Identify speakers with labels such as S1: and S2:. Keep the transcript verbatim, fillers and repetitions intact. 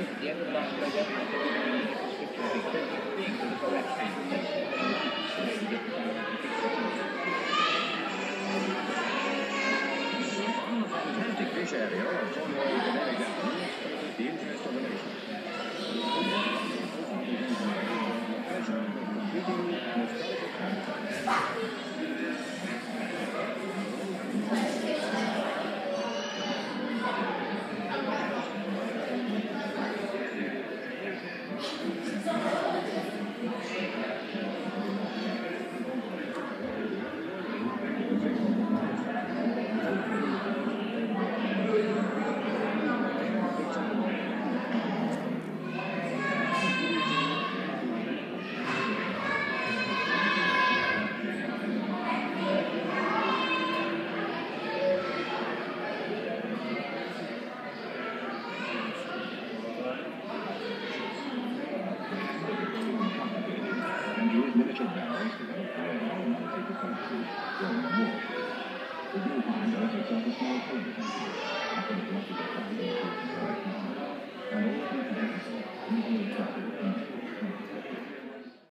S1: at the end of the last race, the being to the correct fantastic fish area of Cornwall to navigation, the interest of the nation. Pleasure of completing an historical campaign. Miniature barrels developed by all people countries during the war. The new finder has set a small code often as much as a thousand feet in direct line, and all these vehicles, easily travel in